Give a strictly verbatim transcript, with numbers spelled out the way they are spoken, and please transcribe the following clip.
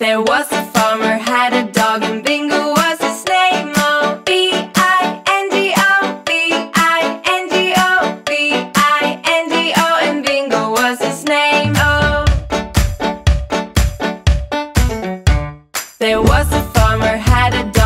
There was a farmer, had a dog, and Bingo was his name. Oh, B I N G O, B I N G O, B I N G O, and Bingo was his name. Oh. There was a farmer, had a dog.